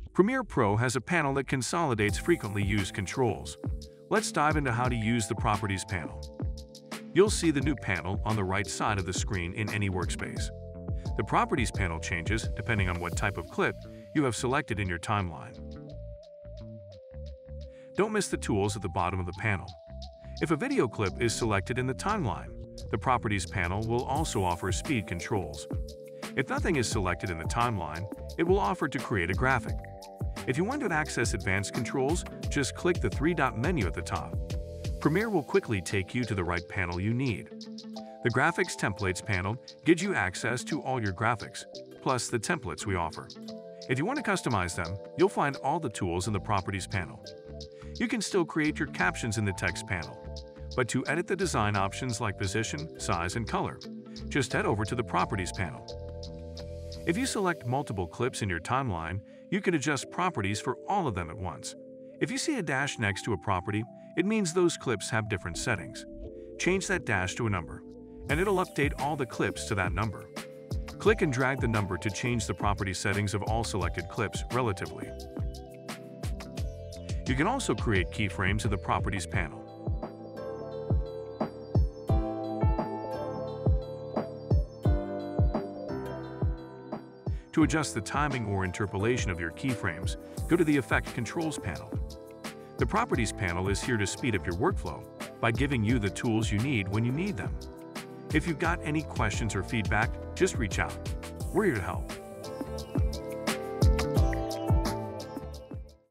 Premiere Pro has a panel that consolidates frequently used controls. Let's dive into how to use the Properties panel. You'll see the new panel on the right side of the screen in any workspace. The Properties panel changes depending on what type of clip you have selected in your timeline. Don't miss the tools at the bottom of the panel. If a video clip is selected in the timeline, the Properties panel will also offer speed controls. If nothing is selected in the timeline, it will offer to create a graphic. If you want to access advanced controls, just click the three-dot menu at the top. Premiere will quickly take you to the right panel you need. The Graphics Templates panel gives you access to all your graphics, plus the templates we offer. If you want to customize them, you'll find all the tools in the Properties panel. You can still create your captions in the text panel, but to edit the design options like position, size, and color, just head over to the Properties panel. If you select multiple clips in your timeline, you can adjust properties for all of them at once. If you see a dash next to a property, it means those clips have different settings. Change that dash to a number, and it'll update all the clips to that number. Click and drag the number to change the property settings of all selected clips relatively. You can also create keyframes in the Properties panel. To adjust the timing or interpolation of your keyframes, go to the Effect Controls panel. The Properties panel is here to speed up your workflow by giving you the tools you need when you need them. If you've got any questions or feedback, just reach out. We're here to help.